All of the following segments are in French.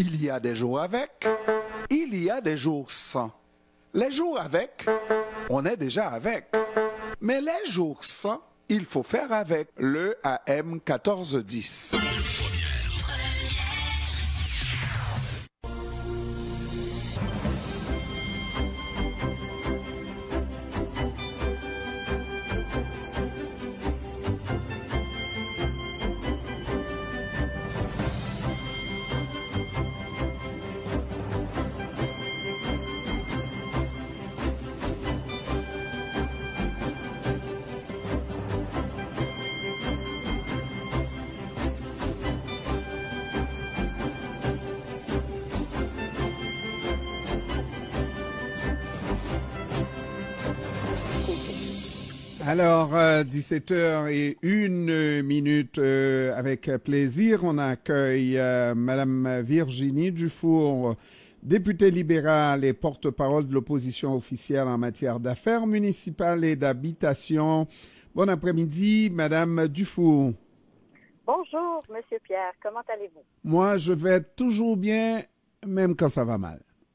Il y a des jours avec, il y a des jours sans. Les jours avec, on est déjà avec. Mais les jours sans, il faut faire avec le AM 1410. Alors, 17h01, avec plaisir, on accueille Madame Virginie Dufour, députée libérale et porte-parole de l'opposition officielle en matière d'affaires municipales et d'habitation. Bon après-midi, Madame Dufour. Bonjour, Monsieur Pierre. Comment allez-vous? Moi, je vais toujours bien, même quand ça va mal.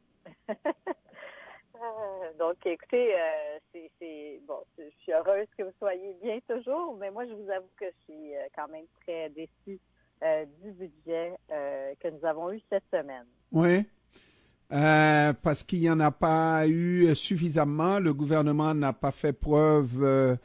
Donc, écoutez, bon, je suis heureuse que vous soyez bien toujours, mais moi, je vous avoue que je suis quand même très déçue du budget que nous avons eu cette semaine. Oui, parce qu'il n'y en a pas eu suffisamment. Le gouvernement n'a pas fait preuve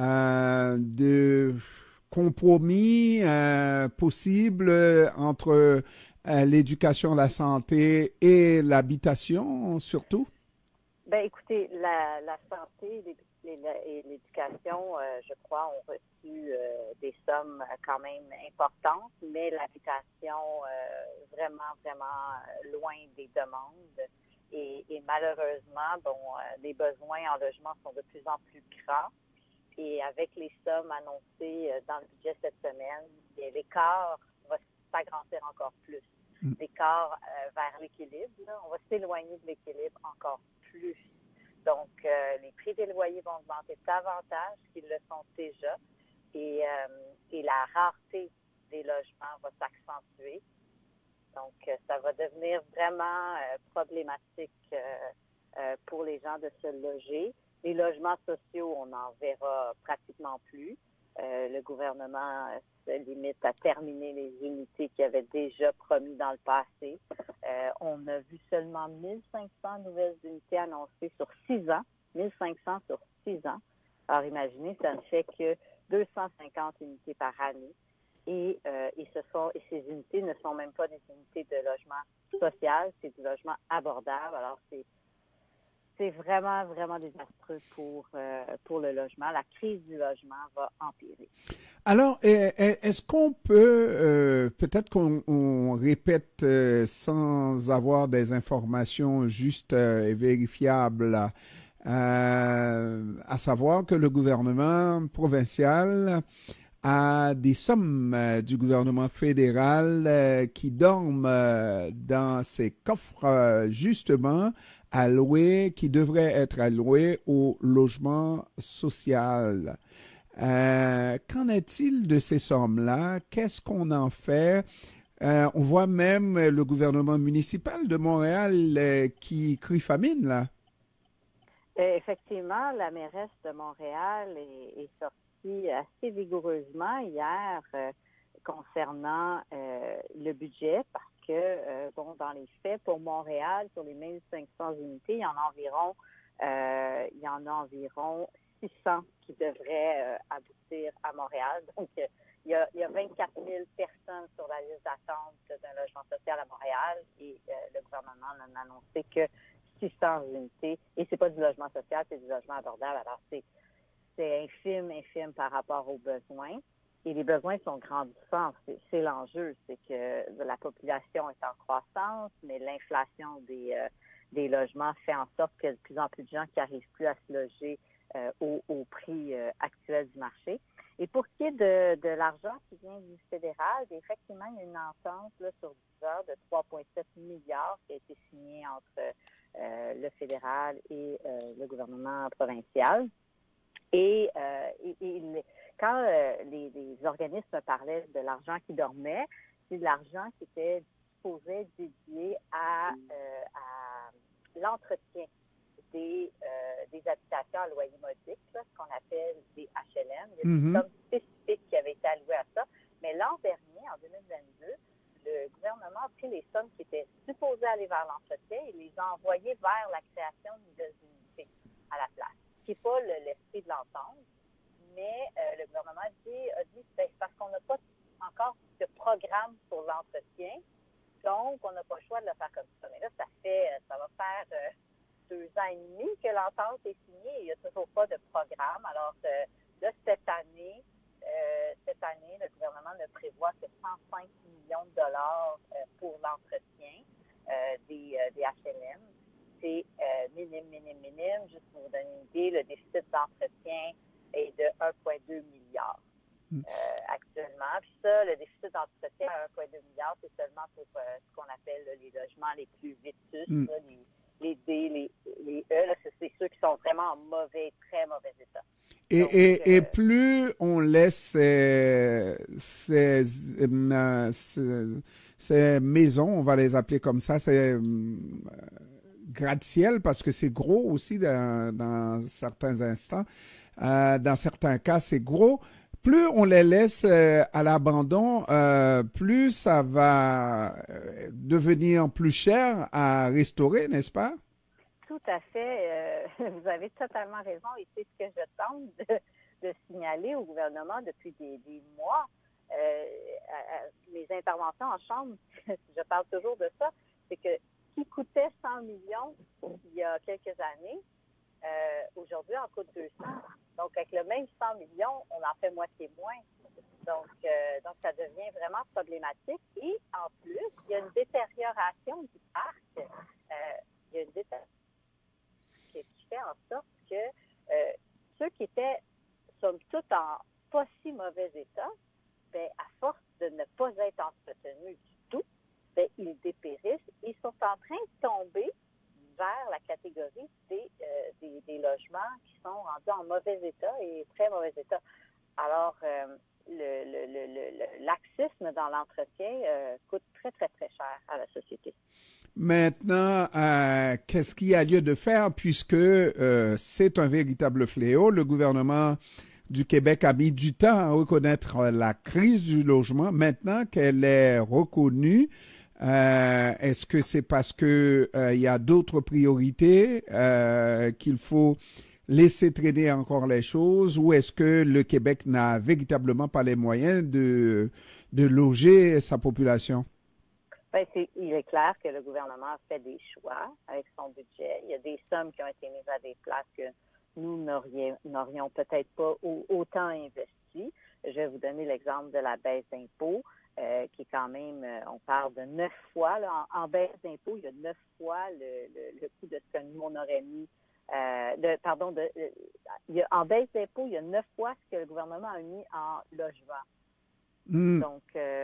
de compromis possible entre l'éducation, la santé et l'habitation, surtout. Ben, écoutez, la santé et l'éducation, je crois, ont reçu des sommes quand même importantes, mais l'habitation, vraiment loin des demandes. Et malheureusement, bon, les besoins en logement sont de plus en plus grands. Et avec les sommes annoncées dans le budget cette semaine, l'écart va s'agrandir encore plus. L'écart vers l'équilibre, on va s'éloigner de l'équilibre encore plus. Donc, les prix des loyers vont augmenter davantage qu'ils le sont déjà et la rareté des logements va s'accentuer. Donc, ça va devenir vraiment problématique pour les gens de se loger. Les logements sociaux, on n'en verra pratiquement plus. Le gouvernement se limite à terminer les unités qu'il avait déjà promis dans le passé. On a vu seulement 1500 nouvelles unités annoncées sur 6 ans. 1500 sur 6 ans. Alors, imaginez, ça ne fait que 250 unités par année. Et ces unités ne sont même pas des unités de logement social, c'est du logement abordable. Alors, c'est vraiment désastreux pour le logement. La crise du logement va empirer. Alors, est-ce qu'on peut, peut-être qu'on répète sans avoir des informations justes et vérifiables, à savoir que le gouvernement provincial a des sommes du gouvernement fédéral qui dorment dans ses coffres, justement, alloués, qui devraient être alloués au logement social. Qu'en est-il de ces sommes-là? Qu'est-ce qu'on en fait? On voit même le gouvernement municipal de Montréal qui crie famine, là. Effectivement, la mairesse de Montréal est sortie assez vigoureusement hier concernant le budget parce que, dans les faits, pour Montréal, sur les 1500 unités, il y en a environ 600 qui devraient aboutir à Montréal. Donc, il y a 24 000 personnes sur la liste d'attente d'un logement social à Montréal et le gouvernement n'a annoncé que 600 unités. Et c'est pas du logement social, c'est du logement abordable. Alors, c'est infime par rapport aux besoins. Et les besoins sont grandissants. C'est l'enjeu. C'est que la population est en croissance, mais l'inflation des logements fait en sorte qu'il y a de plus en plus de gens qui n'arrivent plus à se loger au prix actuel du marché. Et pour ce qui est de l'argent qui vient du fédéral, effectivement, il y a une entente là, sur 10 ans de 3,7 milliards qui a été signée entre le fédéral et le gouvernement provincial. Et quand les organismes parlaient de l'argent qui dormait, c'est de l'argent qui était supposé dédié à l'entretien des habitations à loyer modique, là, ce qu'on appelle des HLM. Il y a des sommes spécifiques qui avaient été allouées à ça. Mais l'an dernier, en 2022, le gouvernement a pris les sommes qui étaient supposées aller vers l'entretien et les a envoyées vers la création de nouvelles unités à la place. Ce qui n'est pas l'esprit de l'entente, mais le gouvernement a dit c'est parce qu'on n'a pas encore de programme pour l'entretien, donc on n'a pas le choix de le faire comme ça. Mais là, ça va faire 2 ans et demi que l'entente est signée et il n'y a toujours pas de programme. Alors là, cette année, le gouvernement ne prévoit que 105 millions de dollars pour l'entretien des HLM. C'est minime. Juste pour vous donner une idée, le déficit d'entretien est de 1,2 milliard actuellement. Puis ça, le déficit d'entretien à 1,2 milliard, c'est seulement pour ce qu'on appelle là, les logements les plus vétustes, là, les D, les E, là, c'est ceux qui sont vraiment en très mauvais état. Et plus on laisse ces maisons, on va les appeler comme ça, ces gratte-ciel, parce que c'est gros aussi dans certains instants, dans certains cas c'est gros, plus on les laisse à l'abandon, plus ça va devenir plus cher à restaurer, n'est-ce pas? Tout à fait. Vous avez totalement raison et c'est ce que je tente de signaler au gouvernement depuis des mois. Mes interventions en chambre, je parle toujours de ça, c'est que ce qui coûtait 100 millions il y a quelques années, aujourd'hui en coûte 200. Donc, avec le même 100 millions, on en fait moitié moins. Donc, ça devient vraiment problématique. Et en plus, il y a une détérioration du parc. Il y a une détérioration qui fait en sorte que ceux qui étaient, somme toute, en pas si mauvais état, bien, à force de ne pas être entretenus du tout, bien, ils dépérissent. Ils sont en train de tomber vers la catégorie des logements qui sont rendus en mauvais état et très mauvais état. Alors, le laxisme dans l'entretien coûte très, très, très cher à la société. Maintenant, qu'est-ce qu'il y a lieu de faire puisque c'est un véritable fléau? Le gouvernement du Québec a mis du temps à reconnaître la crise du logement. Maintenant qu'elle est reconnue, est-ce que c'est parce que il y a d'autres priorités qu'il faut laisser traîner encore les choses, ou est-ce que le Québec n'a véritablement pas les moyens de loger sa population? Bien, il est clair que le gouvernement a fait des choix avec son budget. Il y a des sommes qui ont été mises à des places que nous n'aurions peut-être pas autant investi. Je vais vous donner l'exemple de la baisse d'impôts, qui est quand même, on parle de 9 fois. Là, en baisse d'impôts, il y a 9 fois le coût de ce que nous, on aurait mis. En baisse d'impôts, il y a 9 fois ce que le gouvernement a mis en logement. Donc,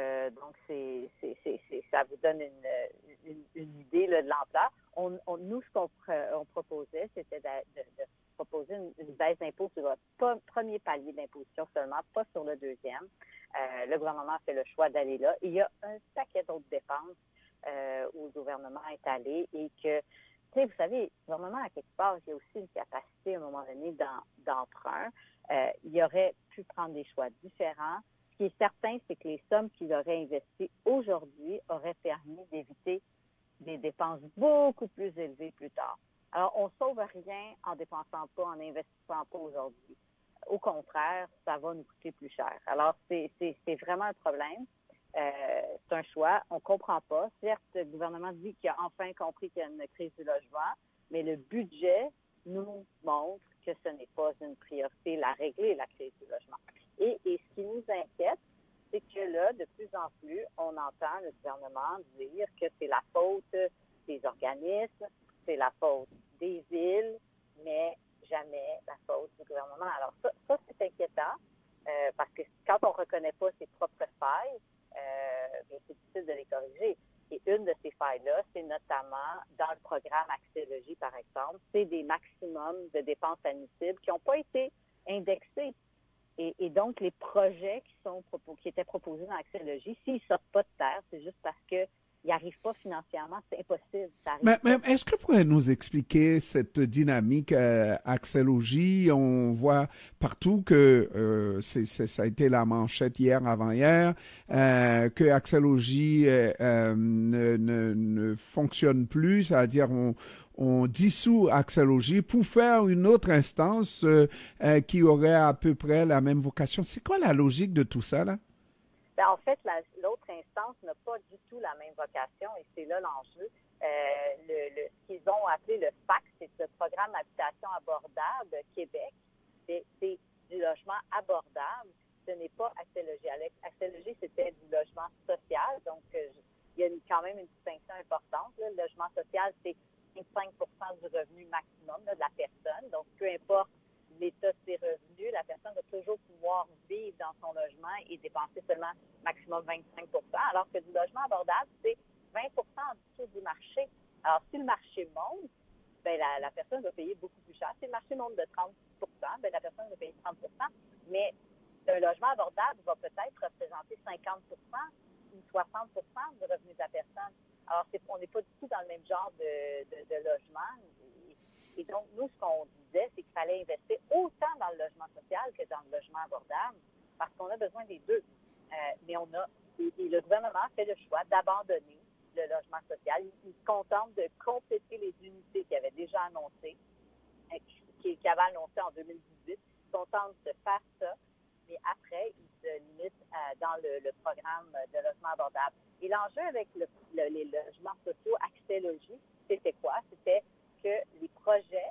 ça vous donne une idée là, de l'ampleur. Nous, ce qu'on proposait, c'était de proposer une baisse d'impôt sur le premier palier d'imposition seulement, pas sur le deuxième. Le gouvernement a fait le choix d'aller là. Il y a un paquet d'autres dépenses où le gouvernement est allé et que, tu sais, vous savez, le gouvernement, à quelque part, il y a aussi une capacité, à un moment donné, d'emprunt. Il aurait pu prendre des choix différents. Ce qui est certain, c'est que les sommes qu'il aurait investies aujourd'hui auraient permis d'éviter des dépenses beaucoup plus élevées plus tard. Alors, on ne sauve rien en dépensant pas, en investissant pas aujourd'hui. Au contraire, ça va nous coûter plus cher. Alors, c'est vraiment un problème. C'est un choix. On ne comprend pas. Certes, le gouvernement dit qu'il a enfin compris qu'il y a une crise du logement, mais le budget nous montre que ce n'est pas une priorité, régler la crise du logement. Et ce qui nous inquiète, c'est que là, de plus en plus, on entend le gouvernement dire que c'est la faute des organismes, c'est la faute des villes, mais jamais la faute du gouvernement. Alors ça c'est inquiétant, parce que quand on ne reconnaît pas ses propres failles, c'est difficile de les corriger. Et une de ces failles-là, c'est notamment dans le programme Accès Logis, par exemple, c'est des maximums de dépenses admissibles qui n'ont pas été indexés. Et donc, les projets qui étaient proposés dans Accès Logis, s'ils ne sortent pas de terre, c'est juste parce que ils n'arrivent pas financièrement, c'est impossible. Mais est-ce que vous pourriez nous expliquer cette dynamique Accès Logis? On voit partout que ça a été la manchette hier, avant-hier, que Accès Logis ne fonctionne plus, c'est-à-dire on dissout Accès Logis pour faire une autre instance qui aurait à peu près la même vocation. C'est quoi la logique de tout ça, là? Ben, en fait, l'autre instance n'a pas du tout la même vocation et c'est là l'enjeu. Ce qu'ils ont appelé le FAC, c'est le Programme d'habitation abordable Québec. C'est du logement abordable. Ce n'est pas Accès Logis. Accès Logis, c'était du logement social. Donc, il y a quand même une distinction importante. Là. Le logement social, c'est 25 du revenu maximum là, de la personne. Donc, peu importe l'état de ses revenus, la personne va toujours pouvoir vivre dans son logement et dépenser seulement maximum 25 alors que du logement abordable, c'est 20 en dessous du marché. Alors, si le marché monte, ben la personne va payer beaucoup plus cher. Si le marché monte de 30 ben la personne va payer 30 mais un logement abordable va peut-être représenter 50 ou 60 du revenu de la personne. Alors, on n'est pas du tout dans le même genre de logement. Et donc, nous, ce qu'on disait, c'est qu'il fallait investir autant dans le logement social que dans le logement abordable, parce qu'on a besoin des deux. Mais et le gouvernement fait le choix d'abandonner le logement social. Il se contente de compléter les unités qu'il avait déjà annoncées, qu'il avait annoncées en 2018. Il se contente de faire ça, mais après, il se limite dans le programme de logement abordable. Et l'enjeu avec les logements sociaux Accès Logis, c'était quoi? C'était que les projets,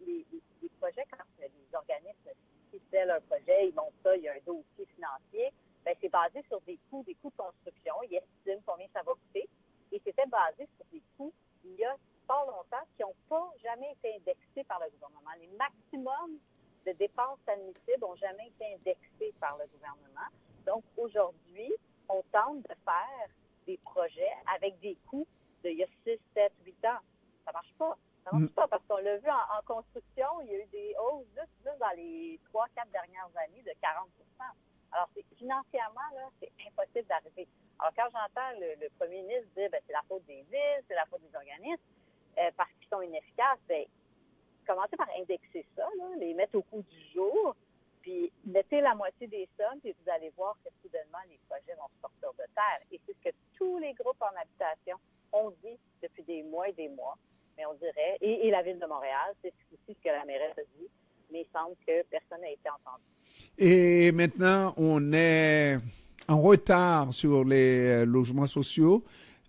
quand les organismes ficelent leur projet, ils montent ça, il y a un dossier financier, bien, c'est basé sur des coûts de construction. Ils estiment combien ça va coûter. Et c'était basé sur des coûts, il y a pas longtemps, qui n'ont pas jamais été indexés par le gouvernement. Les maximums de dépenses admissibles n'ont jamais été indexés par le gouvernement. Donc, aujourd'hui, on tente de faire des projets avec des coûts d'il y a 6, 7, 8 ans. Ça ne marche pas. Ça ne marche pas parce qu'on l'a vu en construction, il y a eu des hausses juste dans les 3-4 dernières années de 40 Alors, financièrement, là, c'est impossible d'arriver. Alors, quand j'entends le premier ministre dire c'est la faute des villes, c'est la faute des organismes, parce qu'ils sont inefficaces, bien, commencez par indexer ça, là, les mettre au coût du jour, puis mettez la moitié des sommes, puis vous allez voir que soudainement, les projets vont sortir de terre. Et c'est ce que tous les groupes en habitation ont dit depuis des mois et des mois. Mais on dirait, et la Ville de Montréal, c'est aussi ce que la mairesse a dit, mais il semble que personne n'a été entendu. Et maintenant, on est en retard sur les logements sociaux,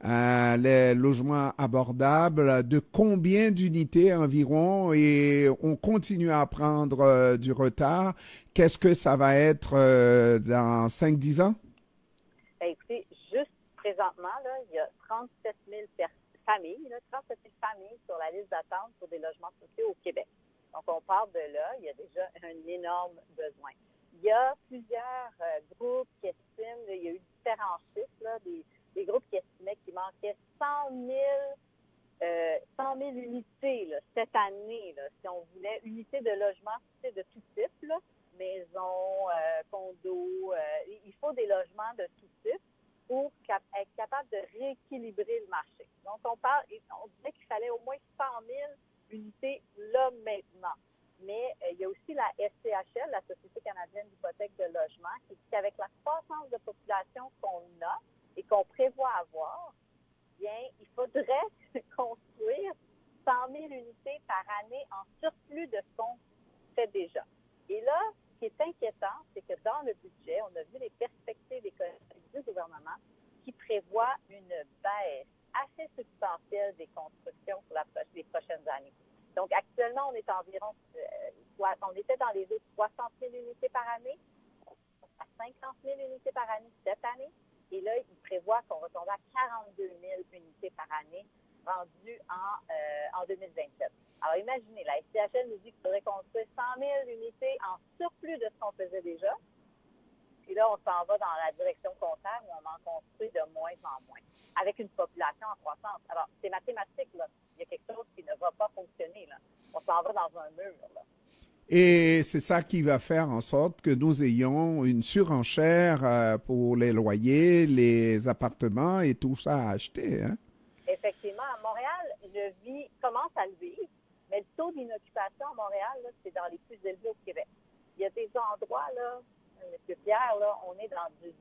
les logements abordables. De combien d'unités environ? Et on continue à prendre du retard. Qu'est-ce que ça va être dans 5-10 ans? Bien, écoutez, juste présentement, là, il y a 37 000 familles, 37 000 familles sur la liste d'attente pour des logements sociaux au Québec. Donc, on part de là. Il y a déjà un énorme besoin. Il y a plusieurs groupes qui estiment, il y a eu différents chiffres, là, des groupes qui estimaient qu'il manquait 100 000 unités là, cette année, là, si on voulait, unités de logement de tout type, là, maisons, condos, il faut des logements de tout type pour être capable de rééquilibrer le marché. Donc, on disait qu'il fallait au moins 100 000 unités là maintenant. Mais il y a aussi la SCHL, la Société canadienne d'hypothèque de logement, qui dit qu'avec la croissance de population qu'on a et qu'on prévoit avoir, bien, il faudrait construire 100 000 unités par année en surplus de ce qu'on fait déjà. Et là, ce qui est inquiétant, c'est que dans le budget, on a vu les perspectives économiques du gouvernement qui prévoient une baisse assez substantielle des constructions pour les prochaines années. Donc, actuellement, on est environ, on était dans les autres 60 000 unités par année, à 50 000 unités par année cette année. Et là, il prévoit qu'on va tomber à 42 000 unités par année rendues en 2027. Alors, imaginez, la SCHL nous dit qu'il faudrait construire 100 000 unités en surplus de ce qu'on faisait déjà. Puis là, on s'en va dans la direction contraire où on en construit de moins en moins, avec une population en croissance. Alors, c'est mathématique, là. Il y a quelque chose qui ne va pas fonctionner, là. On s'en va dans un mur, là. Et c'est ça qui va faire en sorte que nous ayons une surenchère pour les loyers, les appartements et tout ça à acheter. Hein? Effectivement, à Montréal, commence à le vivre, mais le taux d'inoccupation à Montréal, là, c'est dans les plus élevés au Québec. Il y a des endroits, là, M. Pierre, là, on est dans du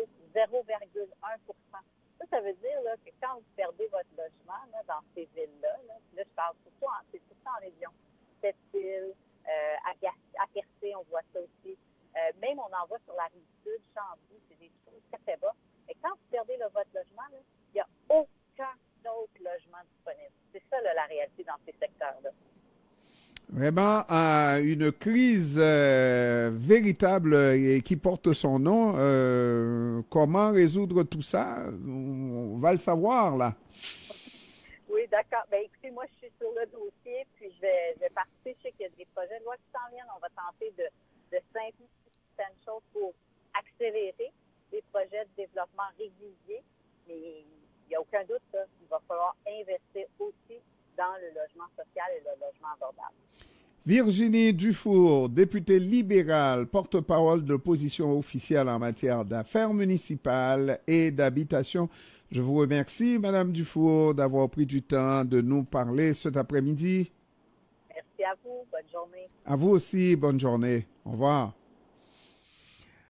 0,1%. Ça veut dire là, que quand vous perdez votre logement là, dans ces villes-là, là je parle surtout c'est tout ça en région, Sept-Îles, à Percé, on voit ça aussi. Même on en voit sur la Rive-Sud, Chambly, c'est des choses très, très bas. Et quand vous perdez votre logement, là, il n'y a aucun autre logement disponible. C'est ça là, la réalité dans ces secteurs-là. Vraiment, une crise véritable et qui porte son nom. Comment résoudre tout ça? On va le savoir, là. Oui, d'accord. Ben, écoutez, moi, je suis sur le dossier, puis je vais participer. Je sais qu'il y a des projets de loi qui s'en viennent. On va tenter de simplifier certaines choses pour accélérer les projets de développement réguliers. Mais il n'y a aucun doute, là, il va falloir investir aussi dans le logement social et le logement abordable. Virginie Dufour, députée libérale, porte-parole de l'opposition officielle en matière d'affaires municipales et d'habitation. Je vous remercie, Madame Dufour, d'avoir pris du temps de nous parler cet après-midi. Merci à vous. Bonne journée. À vous aussi, bonne journée. Au revoir.